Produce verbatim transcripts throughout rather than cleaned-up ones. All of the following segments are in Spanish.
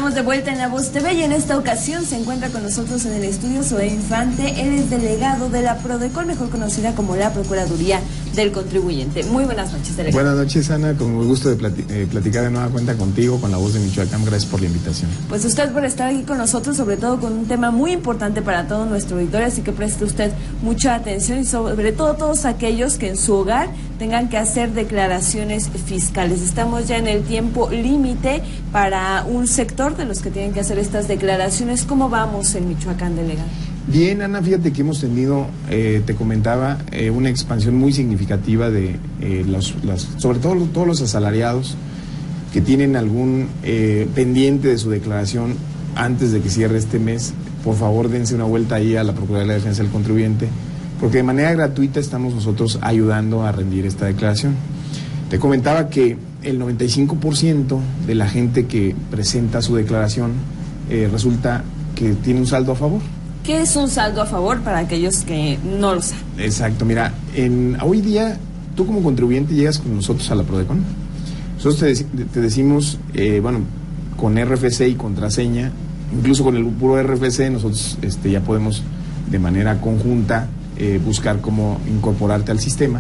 Estamos de vuelta en La Voz T V y en esta ocasión se encuentra con nosotros en el estudio Zoé Infante. Él es delegado de la Prodecon, mejor conocida como la Procuraduría del Contribuyente. Muy buenas noches, delegado. Buenas noches, Ana. Con muy gusto de plati eh, platicar de nueva cuenta contigo, con La Voz de Michoacán. Gracias por la invitación. Pues usted por estar aquí con nosotros, sobre todo con un tema muy importante para todo nuestro auditorio, así que preste usted mucha atención y sobre todo todos aquellos que en su hogar tengan que hacer declaraciones fiscales. Estamos ya en el tiempo límite para un sector de los que tienen que hacer estas declaraciones. ¿Cómo vamos en Michoacán, delegado? Bien, Ana, fíjate que hemos tenido, eh, te comentaba, eh, una expansión muy significativa de eh, los, los, sobre todo todos los asalariados que tienen algún eh, pendiente de su declaración antes de que cierre este mes. Por favor, dense una vuelta ahí a la Procuraduría de Defensa del Contribuyente, porque de manera gratuita estamos nosotros ayudando a rendir esta declaración. Te comentaba que el noventa y cinco por ciento de la gente que presenta su declaración eh, resulta que tiene un saldo a favor. ¿Qué es un saldo a favor para aquellos que no lo saben? Exacto, mira, en, hoy día tú como contribuyente llegas con nosotros a la Prodecon. Nosotros te, te decimos, eh, bueno, con R F C y contraseña, incluso con el puro R F C, nosotros este, ya podemos de manera conjunta eh, buscar cómo incorporarte al sistema.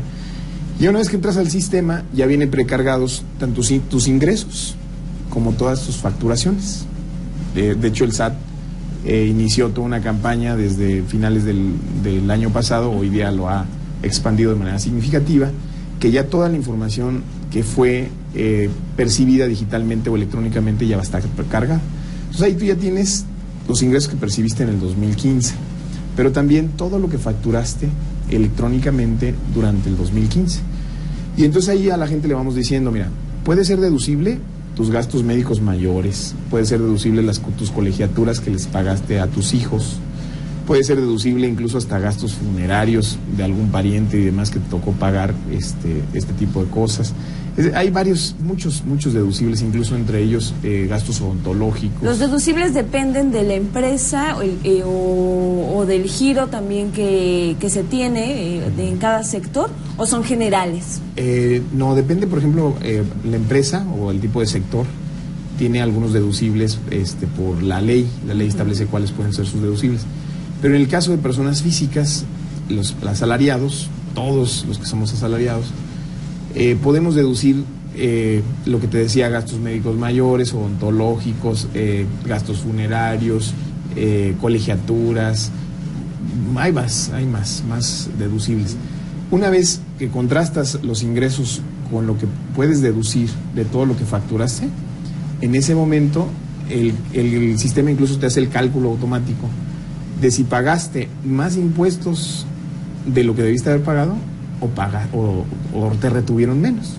Y una vez que entras al sistema, ya vienen precargados tanto tus ingresos como todas tus facturaciones. De, de hecho, el S A T eh, inició toda una campaña desde finales del, del año pasado, hoy día lo ha expandido de manera significativa, que ya toda la información que fue eh, percibida digitalmente o electrónicamente ya va a estar cargada. Entonces ahí tú ya tienes los ingresos que percibiste en el dos mil quince, pero también todo lo que facturaste electrónicamente durante el dos mil quince. Y entonces ahí a la gente le vamos diciendo, mira, puede ser deducible tus gastos médicos mayores, puede ser deducible las, tus colegiaturas que les pagaste a tus hijos, puede ser deducible incluso hasta gastos funerarios de algún pariente y demás que te tocó pagar este, este tipo de cosas. Es, hay varios, muchos, muchos deducibles, incluso entre ellos eh, gastos odontológicos. ¿Los deducibles dependen de la empresa o, eh, o, o del giro también que, que se tiene eh, de, en cada sector o son generales? Eh, no, depende, por ejemplo, eh, la empresa o el tipo de sector tiene algunos deducibles este, por la ley. La ley establece cuáles pueden ser sus deducibles. Pero en el caso de personas físicas, los asalariados, todos los que somos asalariados, eh, podemos deducir eh, lo que te decía, gastos médicos mayores, odontológicos, eh, gastos funerarios, eh, colegiaturas, hay más, hay más, más deducibles. Una vez que contrastas los ingresos con lo que puedes deducir de todo lo que facturaste, en ese momento el, el, el sistema incluso te hace el cálculo automático de si pagaste más impuestos de lo que debiste haber pagado o, paga, o, o te retuvieron menos.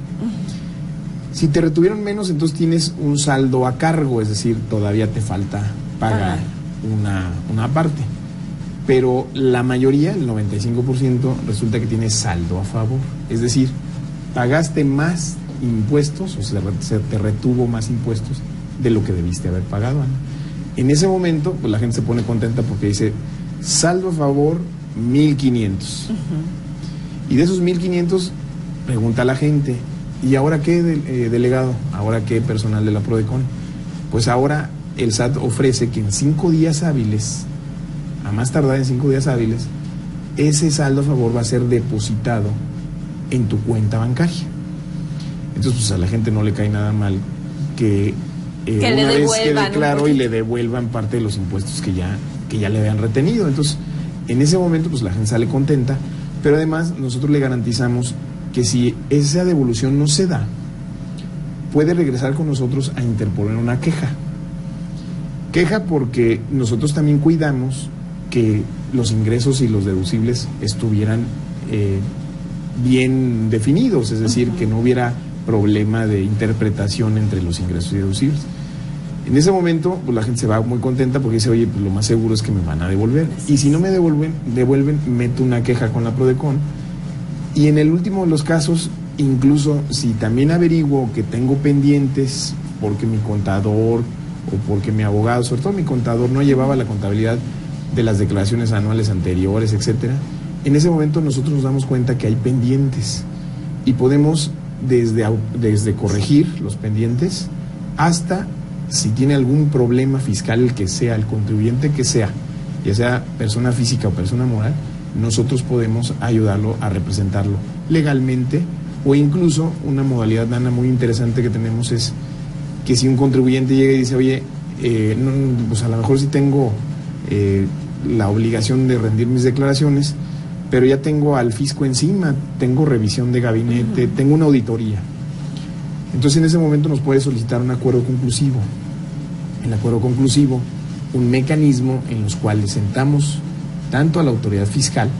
Si te retuvieron menos, entonces tienes un saldo a cargo, es decir, todavía te falta pagar una, una parte. Pero la mayoría, el noventa y cinco por ciento, resulta que tienes saldo a favor. Es decir, pagaste más impuestos, o sea, se te retuvo más impuestos de lo que debiste haber pagado, Ana. En ese momento, pues la gente se pone contenta porque dice, saldo a favor, mil quinientos. Uh-huh. Y de esos mil quinientos, pregunta a la gente, ¿y ahora qué, de, eh, delegado? ¿Ahora qué, personal de la Prodecon? Pues ahora el S A T ofrece que en cinco días hábiles, a más tardar en cinco días hábiles, ese saldo a favor va a ser depositado en tu cuenta bancaria. Entonces, pues a la gente no le cae nada mal que... Eh, que una le vez quede claro un y le devuelvan parte de los impuestos que ya, que ya le habían retenido. Entonces, en ese momento, pues la gente sale contenta, pero además nosotros le garantizamos que si esa devolución no se da, puede regresar con nosotros a interponer una queja. Queja porque nosotros también cuidamos que los ingresos y los deducibles estuvieran eh, bien definidos, es decir, uh-huh. que no hubiera problema de interpretación entre los ingresos y deducibles. En ese momento, pues la gente se va muy contenta porque dice, oye, pues lo más seguro es que me van a devolver. Y si no me devuelven, devuelven, meto una queja con la Prodecon. Y en el último de los casos, incluso si también averiguo que tengo pendientes porque mi contador o porque mi abogado, sobre todo mi contador, no llevaba la contabilidad de las declaraciones anuales anteriores, etcétera, en ese momento nosotros nos damos cuenta que hay pendientes y podemos desde, desde corregir los pendientes hasta si tiene algún problema fiscal, el que sea, el contribuyente que sea, ya sea persona física o persona moral, nosotros podemos ayudarlo a representarlo legalmente, o incluso una modalidad, Dana, muy interesante que tenemos es que si un contribuyente llega y dice, oye, eh, no, pues a lo mejor sí tengo eh, la obligación de rendir mis declaraciones, pero ya tengo al fisco encima, tengo revisión de gabinete, uh-huh. tengo una auditoría. Entonces en ese momento nos puede solicitar un acuerdo conclusivo. El acuerdo conclusivo, un mecanismo en los cuales sentamos tanto a la autoridad fiscal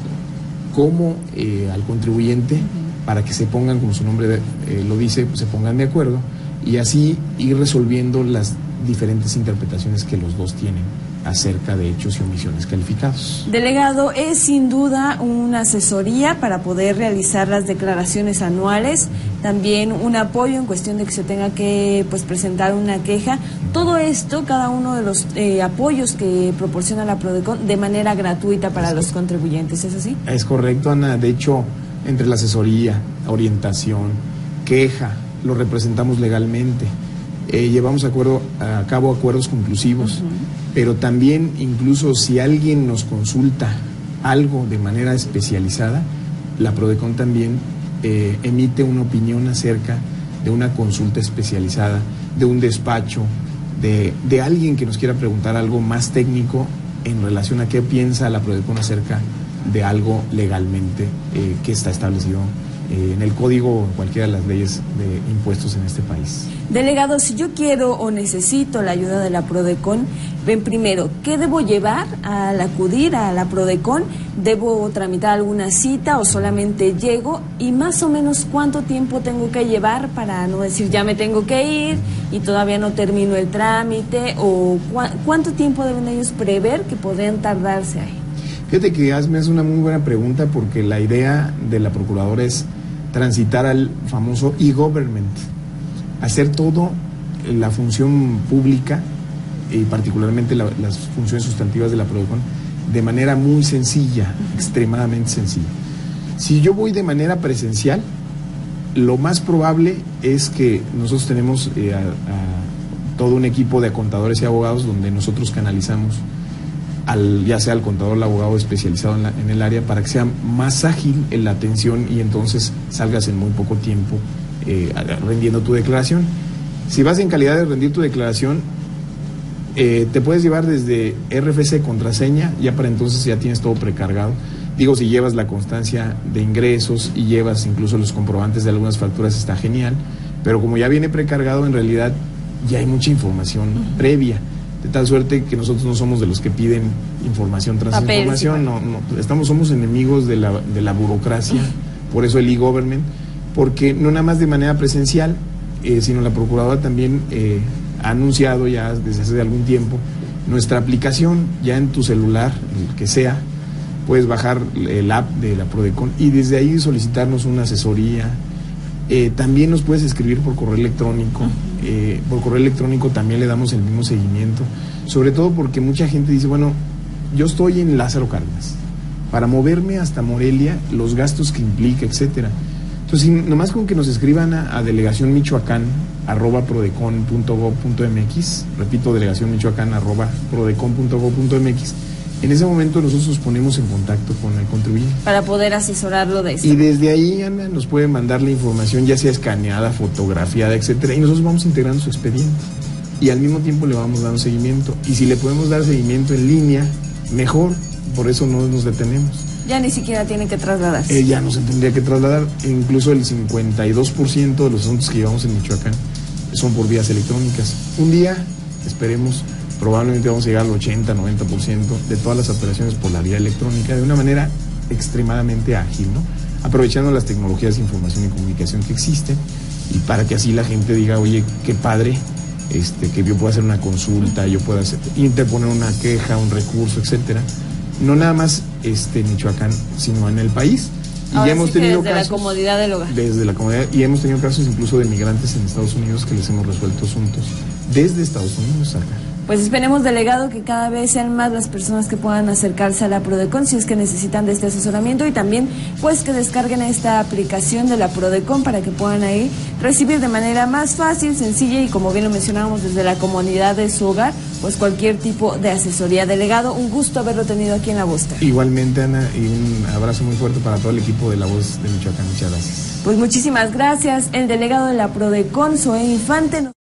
como eh, al contribuyente uh-huh. para que se pongan, como su nombre eh, lo dice, se pongan de acuerdo y así ir resolviendo las diferentes interpretaciones que los dos tienen acerca de hechos y omisiones calificados. Delegado, es sin duda una asesoría para poder realizar las declaraciones anuales, también un apoyo en cuestión de que se tenga que pues presentar una queja. Todo esto, cada uno de los eh, apoyos que proporciona la Prodecon de manera gratuita para los contribuyentes, ¿es así? Es correcto, Ana. De hecho, entre la asesoría, orientación, queja, lo representamos legalmente. Eh, llevamos acuerdo, a cabo acuerdos conclusivos, uh-huh. pero también incluso si alguien nos consulta algo de manera especializada, la Prodecon también eh, emite una opinión acerca de una consulta especializada, de un despacho, de, de alguien que nos quiera preguntar algo más técnico en relación a qué piensa la Prodecon acerca de algo legalmente eh, que está establecido Eh, en el código o en cualquiera de las leyes de impuestos en este país. Delegado, si yo quiero o necesito la ayuda de la Prodecon, ven primero, ¿qué debo llevar al acudir a la Prodecon? ¿Debo tramitar alguna cita o solamente llego? Y más o menos, ¿cuánto tiempo tengo que llevar para no decir ya me tengo que ir y todavía no termino el trámite? ¿O cu- cuánto tiempo deben ellos prever que podrían tardarse ahí? Fíjate que hazme es una muy buena pregunta porque la idea de la Procuradora es transitar al famoso e-government, hacer todo la función pública y particularmente la, las funciones sustantivas de la Prodecon de manera muy sencilla, extremadamente sencilla. Si yo voy de manera presencial, lo más probable es que nosotros tenemos eh, a, a todo un equipo de contadores y abogados donde nosotros canalizamos Al, ya sea al contador o al abogado especializado en, la, en el área para que sea más ágil en la atención y entonces salgas en muy poco tiempo eh, rendiendo tu declaración. Si vas en calidad de rendir tu declaración, eh, te puedes llevar desde R F C contraseña, ya para entonces ya tienes todo precargado. Digo, si llevas la constancia de ingresos y llevas incluso los comprobantes de algunas facturas, está genial, pero como ya viene precargado, en realidad ya hay mucha información uh-huh. previa. De tal suerte que nosotros no somos de los que piden información tras Papel, información, sí, no, no, estamos, somos enemigos de la, de la burocracia, por eso el e-government, porque no nada más de manera presencial, eh, sino la Procuradora también eh, ha anunciado ya desde hace algún tiempo nuestra aplicación, ya en tu celular, el que sea, puedes bajar el app de la Prodecon y desde ahí solicitarnos una asesoría. Eh, también nos puedes escribir por correo electrónico, eh, por correo electrónico también le damos el mismo seguimiento, sobre todo porque mucha gente dice, bueno, yo estoy en Lázaro Cárdenas, para moverme hasta Morelia, los gastos que implica, etcétera. Entonces, nomás con que nos escriban a, a delegación michoacán arroba prodecon punto gob punto mx, repito, delegación michoacán arroba prodecon punto gob punto mx, en ese momento nosotros nos ponemos en contacto con el contribuyente. Para poder asesorarlo de esto. Y desde ahí, Ana, nos puede mandar la información, ya sea escaneada, fotografiada, etcétera, y nosotros vamos integrando su expediente. Y al mismo tiempo le vamos dando seguimiento. Y si le podemos dar seguimiento en línea, mejor, por eso no nos detenemos. Ya ni siquiera tiene que trasladarse. Eh, ya no se tendría que trasladar, incluso el cincuenta y dos por ciento de los asuntos que llevamos en Michoacán son por vías electrónicas. Un día, esperemos, probablemente vamos a llegar al ochenta, noventa por ciento de todas las operaciones por la vía electrónica de una manera extremadamente ágil, ¿no? Aprovechando las tecnologías de información y comunicación que existen y para que así la gente diga, oye, qué padre, este, que yo pueda hacer una consulta, yo pueda hacer, interponer una queja, un recurso, etcétera. No nada más este, en Michoacán, sino en el país. Y Ahora ya hemos sí que tenido desde casos, la comodidad del hogar. Desde la comodidad, y hemos tenido casos incluso de migrantes en Estados Unidos que les hemos resuelto asuntos desde Estados Unidos acá. Pues esperemos, delegado, que cada vez sean más las personas que puedan acercarse a la Prodecon si es que necesitan de este asesoramiento, y también pues que descarguen esta aplicación de la Prodecon para que puedan ahí recibir de manera más fácil, sencilla y, como bien lo mencionábamos, desde la comodidad de su hogar, pues cualquier tipo de asesoría. Delegado, un gusto haberlo tenido aquí en La Voz. Igualmente, Ana, y un abrazo muy fuerte para todo el equipo de La Voz de Michoacán. Muchas gracias. Pues muchísimas gracias. El delegado de la Prodecon, Zoé Infante.